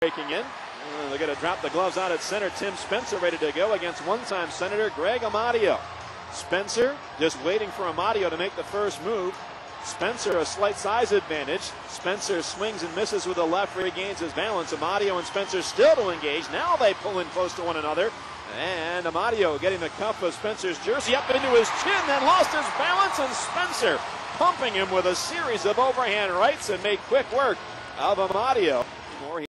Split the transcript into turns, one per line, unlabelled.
Breaking in. They're going to drop the gloves out at center. Tim Spencer ready to go against one-time Senator Greg Amadio. Spencer just waiting for Amadio to make the first move. Spencer a slight size advantage. Spencer swings and misses with the left, regains his balance. Amadio and Spencer still to engage. Now they pull in close to one another. And Amadio getting the cuff of Spencer's jersey up into his chin, then lost his balance, and Spencer pumping him with a series of overhand rights and made quick work of Amadio.